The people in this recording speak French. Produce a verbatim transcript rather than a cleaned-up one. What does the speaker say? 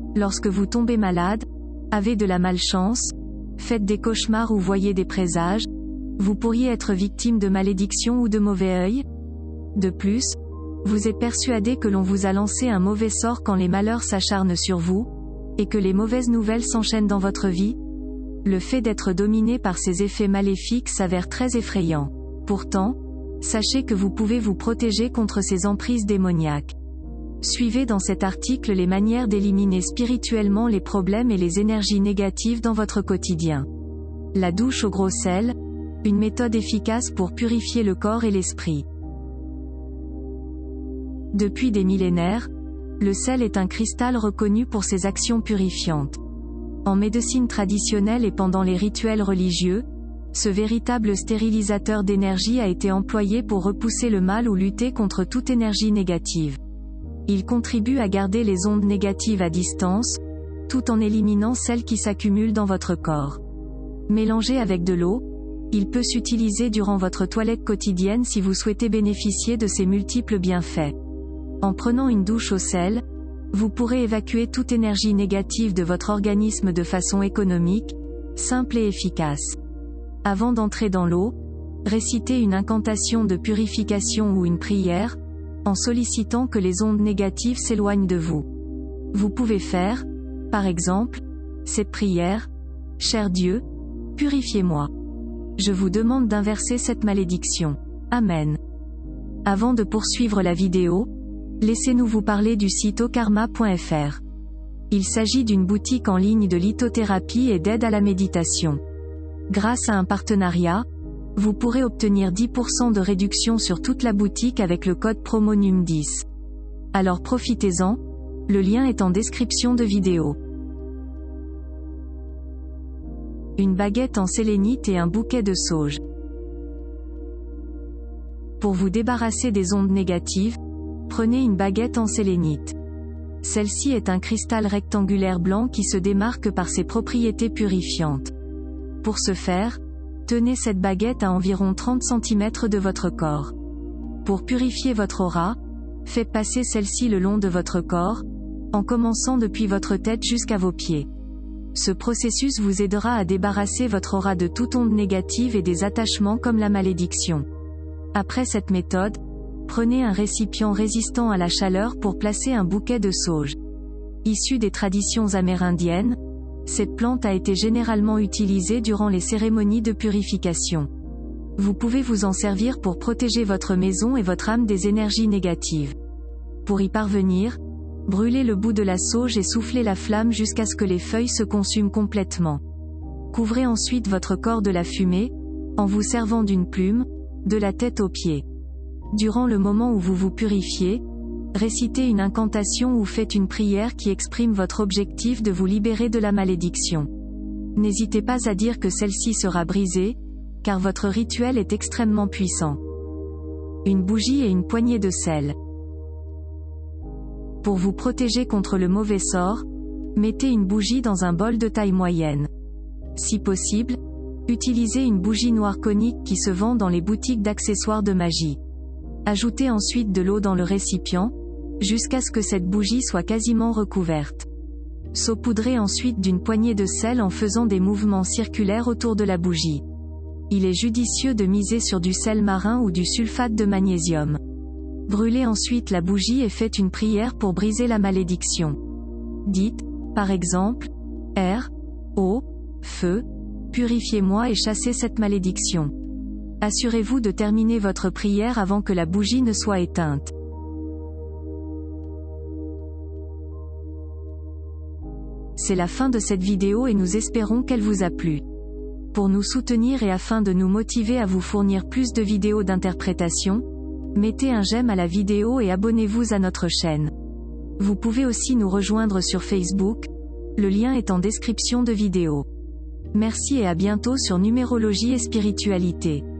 Lorsque vous tombez malade, avez de la malchance, faites des cauchemars ou voyez des présages, vous pourriez être victime de malédiction ou de mauvais œil. De plus, vous êtes persuadé que l'on vous a lancé un mauvais sort quand les malheurs s'acharnent sur vous, et que les mauvaises nouvelles s'enchaînent dans votre vie. Le fait d'être dominé par ces effets maléfiques s'avère très effrayant. Pourtant, sachez que vous pouvez vous protéger contre ces emprises démoniaques. Suivez dans cet article les manières d'éliminer spirituellement les problèmes et les énergies négatives dans votre quotidien. La douche au gros sel, une méthode efficace pour purifier le corps et l'esprit. Depuis des millénaires, le sel est un cristal reconnu pour ses actions purifiantes. En médecine traditionnelle et pendant les rituels religieux, ce véritable stérilisateur d'énergie a été employé pour repousser le mal ou lutter contre toute énergie négative. Il contribue à garder les ondes négatives à distance, tout en éliminant celles qui s'accumulent dans votre corps. Mélangé avec de l'eau, il peut s'utiliser durant votre toilette quotidienne si vous souhaitez bénéficier de ses multiples bienfaits. En prenant une douche au sel, vous pourrez évacuer toute énergie négative de votre organisme de façon économique, simple et efficace. Avant d'entrer dans l'eau, récitez une incantation de purification ou une prière, en sollicitant que les ondes négatives s'éloignent de vous. Vous pouvez faire, par exemple, cette prière: Cher Dieu, purifiez-moi. Je vous demande d'inverser cette malédiction. Amen. Avant de poursuivre la vidéo, laissez-nous vous parler du site okarma point f r. Il s'agit d'une boutique en ligne de lithothérapie et d'aide à la méditation. Grâce à un partenariat, vous pourrez obtenir dix pour cent de réduction sur toute la boutique avec le code promo N U M dix. Alors profitez-en, le lien est en description de vidéo. Une baguette en sélénite et un bouquet de sauge. Pour vous débarrasser des ondes négatives, prenez une baguette en sélénite. Celle-ci est un cristal rectangulaire blanc qui se démarque par ses propriétés purifiantes. Pour ce faire, tenez cette baguette à environ trente centimètres de votre corps. Pour purifier votre aura, faites passer celle-ci le long de votre corps, en commençant depuis votre tête jusqu'à vos pieds. Ce processus vous aidera à débarrasser votre aura de toute onde négative et des attachements comme la malédiction. Après cette méthode, prenez un récipient résistant à la chaleur pour placer un bouquet de sauge. Issu des traditions amérindiennes, cette plante a été généralement utilisée durant les cérémonies de purification. Vous pouvez vous en servir pour protéger votre maison et votre âme des énergies négatives. Pour y parvenir, brûlez le bout de la sauge et soufflez la flamme jusqu'à ce que les feuilles se consument complètement. Couvrez ensuite votre corps de la fumée, en vous servant d'une plume, de la tête aux pieds. Durant le moment où vous vous purifiez, récitez une incantation ou faites une prière qui exprime votre objectif de vous libérer de la malédiction. N'hésitez pas à dire que celle-ci sera brisée, car votre rituel est extrêmement puissant. Une bougie et une poignée de sel. Pour vous protéger contre le mauvais sort, mettez une bougie dans un bol de taille moyenne. Si possible, utilisez une bougie noire conique qui se vend dans les boutiques d'accessoires de magie. Ajoutez ensuite de l'eau dans le récipient, jusqu'à ce que cette bougie soit quasiment recouverte. Saupoudrez ensuite d'une poignée de sel en faisant des mouvements circulaires autour de la bougie. Il est judicieux de miser sur du sel marin ou du sulfate de magnésium. Brûlez ensuite la bougie et faites une prière pour briser la malédiction. Dites, par exemple, Air, eau, feu, purifiez-moi et chassez cette malédiction. Assurez-vous de terminer votre prière avant que la bougie ne soit éteinte. C'est la fin de cette vidéo et nous espérons qu'elle vous a plu. Pour nous soutenir et afin de nous motiver à vous fournir plus de vidéos d'interprétation, mettez un j'aime à la vidéo et abonnez-vous à notre chaîne. Vous pouvez aussi nous rejoindre sur Facebook, le lien est en description de vidéo. Merci et à bientôt sur Numérologie et Spiritualité.